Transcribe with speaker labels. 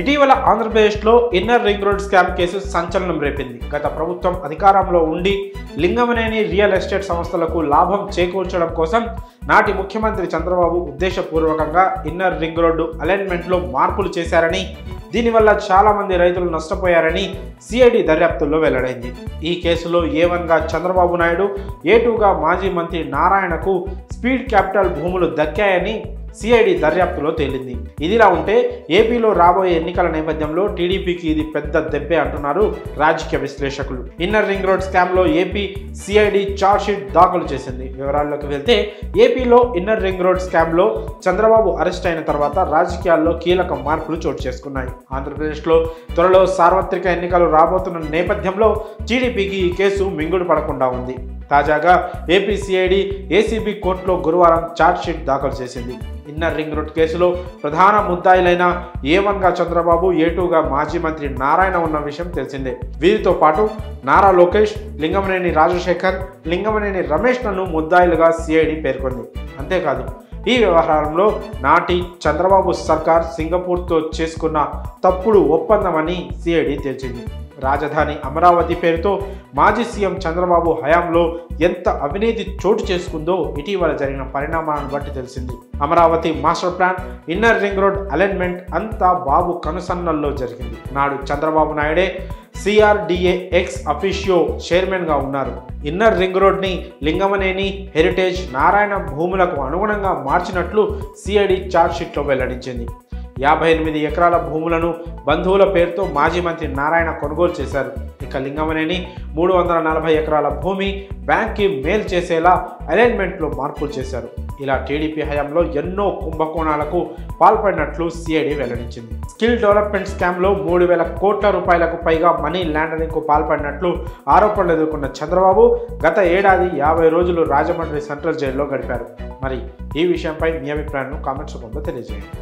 Speaker 1: ఇటీవల ఆంధ్రప్రదేశ్లో inner ring road scam case సంచలనం రేపింది. గత ప్రభుత్వం అధికారంలో ఉండి లింగమనేని రియల్ ఎస్టేట్ సంస్థలకు లాభం చేకూర్చడం కోసం నాటి ముఖ్యమంత్రి చంద్రబాబు ఉద్దేశపూర్వకంగా ఇన్నర్ రింగ్ రోడ్డు అలైన్మెంట్లో మార్పులు చేశారని, దీనివల్ల చాలామంది రైతులు నష్టపోయారని సిఐడి దర్యాప్తుల్లో వెల్లడైంది. ఈ కేసులో A1గా చంద్రబాబు నాయుడు, A2గా మాజీ మంత్రి నారాయణకు స్పీడ్ క్యాపిటల్ భూములు దక్కాయని సిఐడి దర్యాప్తులో తేలింది. ఇదిలా ఉంటే ఏపీలో రాబోయే ఎన్నికల నేపథ్యంలో టీడీపీకి ఇది పెద్ద దెబ్బే అంటున్నారు రాజకీయ విశ్లేషకులు. ఇన్నర్ రింగ్ రోడ్ స్కామ్లో ఏపీ సిఐడి ఛార్జ్షీట్ దాఖలు చేసింది. వివరాల్లోకి వెళ్తే ఏపీలో ఇన్నర్ రింగ్ రోడ్ స్కామ్లో చంద్రబాబు అరెస్ట్ అయిన తర్వాత రాజకీయాల్లో కీలక మార్పులు చోటు చేసుకున్నాయి. ఆంధ్రప్రదేశ్లో త్వరలో సార్వత్రిక ఎన్నికలు రాబోతున్న నేపథ్యంలో టీడీపీకి ఈ కేసు మింగుడు పడకుండా ఉంది. తాజాగా ఏపీ సిఐడి ఏసీబీ కోర్టులో గురువారం ఛార్జ్షీట్ దాఖలు చేసింది. ఇన్నర్ రింగ్ రోడ్ కేసులో ప్రధాన ముద్దాయిలైన A1గా చంద్రబాబు, A2గా మాజీ మంత్రి నారాయణ ఉన్న విషయం తెలిసిందే. వీరితో పాటు నారా లోకేష్, లింగమనేని రాజశేఖర్, లింగమనేని రమేష్లను ముద్దాయిలుగా సిఐడి పేర్కొంది. అంతేకాదు, ఈ వ్యవహారంలో నాటి చంద్రబాబు సర్కార్ సింగపూర్తో చేసుకున్న తప్పుడు ఒప్పందమని సిఐడి తేల్చింది. రాజధాని అమరావతి పేరుతో మాజీ సీఎం చంద్రబాబు హయాంలో ఎంత అవినీతి చోటు చేసుకుందో ఇటీవల జరిగిన పరిణామాలను బట్టి తెలిసింది. Amaravati master plan, inner ring road alignment అంతా బాబు కనుసన్నల్లో జరిగింది. నాడు చంద్రబాబు నాయుడే CRDA ఎక్స్ అఫీషియో చైర్మన్గా ఉన్నారు. ఇన్నర్ రింగ్ రోడ్ని లింగమనేని, హెరిటేజ్, నారాయణ భూములకు అనుగుణంగా మార్చినట్లు సిఐడి ఛార్జ్షీట్లో వెల్లడించింది. 58 ఎకరాల భూములను బంధువుల పేరుతో మాజీ మంత్రి నారాయణ కొనుగోలు చేశారు. ఇక లింగమనేని 340 ఎకరాల భూమి బ్యాంక్కి మేలు చేసేలా అలైన్మెంట్లో మార్పులు చేశారు. ఇలా టీడీపీ హయాంలో ఎన్నో కుంభకోణాలకు పాల్పడినట్లు సిఐడి వెల్లడించింది. స్కిల్ డెవలప్మెంట్ స్కామ్లో 3,000 కోట్ల రూపాయలకు పైగా మనీ లాండరింగ్కు పాల్పడినట్లు ఆరోపణలు ఎదుర్కొన్న చంద్రబాబు గత ఏడాది 50 రోజులు రాజమండ్రి సెంట్రల్ జైల్లో గడిపారు. మరి ఈ విషయంపై మీ అభిప్రాయాలను కామెంట్స్ రూపంలో తెలియజేయండి.